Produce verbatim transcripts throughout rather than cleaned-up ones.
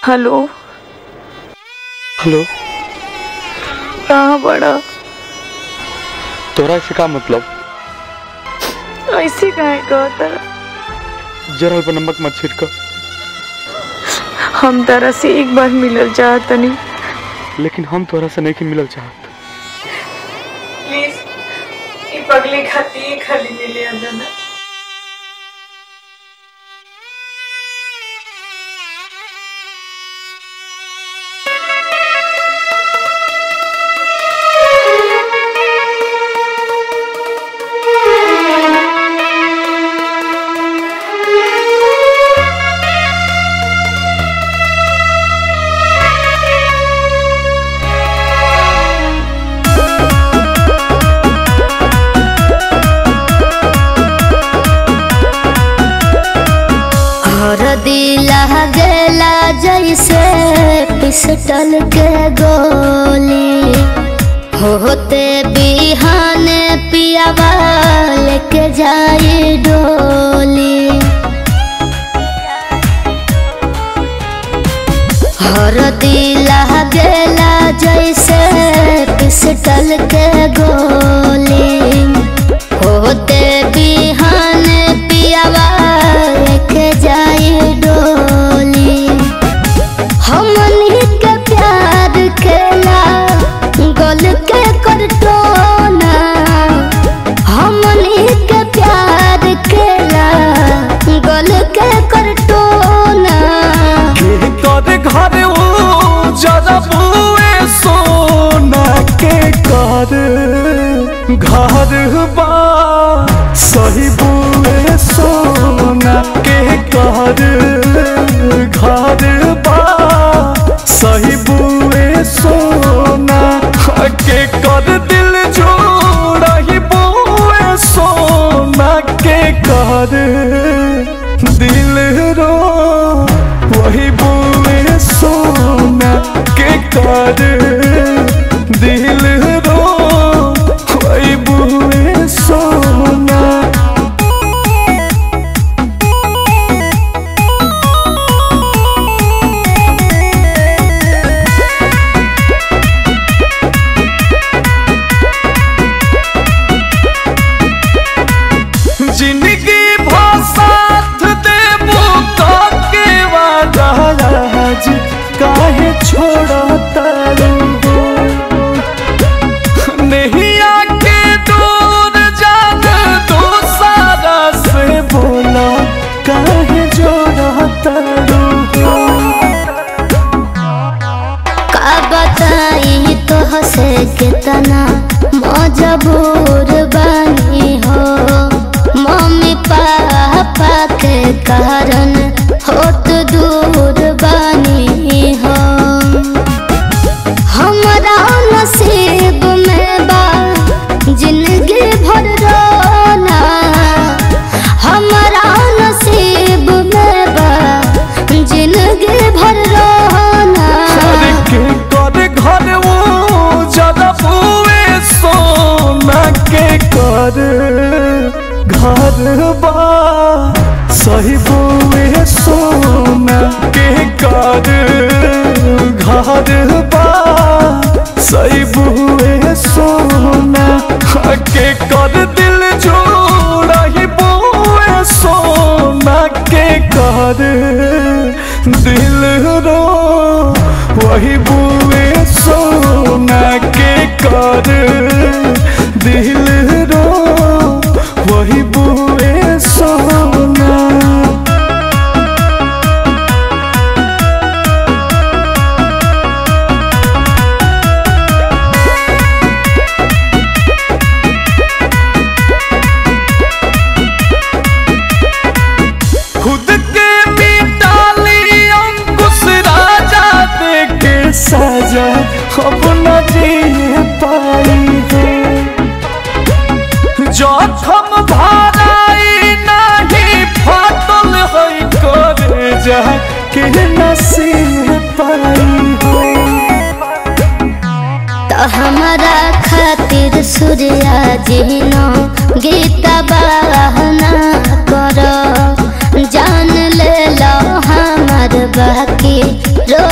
Hello hello, कहाँ बड़ा? तोरा से का मतलब? ऐसे काहे कहता? जरा पर नमक मत छिड़क। हम तारा से एक बार मिलल चाहतनी, लेकिन हम तोरा से नहीं मिलल चाहत। प्लीज ई पगली खाती खाली मिले आना। दिला गेला जैसे पिस्टल के गोली, होते बिहाने पियावा लेके जाई डोली। हर दिला गेला जैसे पिस्टल के गोली, होते बिहाने पियावा लेके जाई डोली। हमनी के प्यार खेला गोल के करटोना, हमनी के प्यार खेला गोल के करटोना। के कर घर वो जरा बुए सोना के कर घर बा सही बुए सोना के कर घर बा सही बुए सोना के कर दिल जोड़ा ही बुए सोना के कर दिल रो वही बुए सोना के कर दिल रो वही बुए सोना। जिंदगी भर साथ देबो के वादा आज काहे छोड़ता नहीं आके दूर जान दो सारा से बोला काहे जोड़ता का बताई तो हसे कितना मजबूर बनी हो, मम्मी पापा के कारण होत दूर बनी हो। हमारा नसीब में बा जिंदगी भर रोना, हमारा नसीब में बा जिंदगी भर रोना। के कर घर वो ज्यादा बुए सोना के कर घर बा सही बुए सोना के कर घर बा सही बुए सोना के कर दिल जोड़ा ही बुए सोना के कर दिल रो वही बुए सोना के कर दिल रो वही बुए सोना। खुद के मिटाली अंकुश राजा दे के सजा अब न जी पाई है। जखम भराई नहीं फाटल है करे जा के नसीब पाई है। तो हमारा खातिर सूर्या जीनो गीता बहना करो, जान ले लो हमार बाकी रो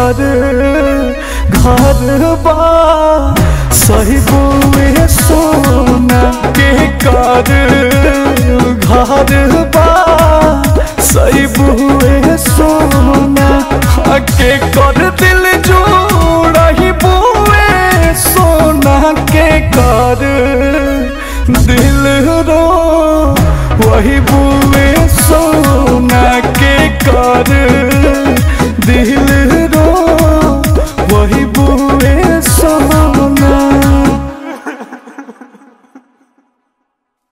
कर घर बा सही बुए सोना के कर घर बा।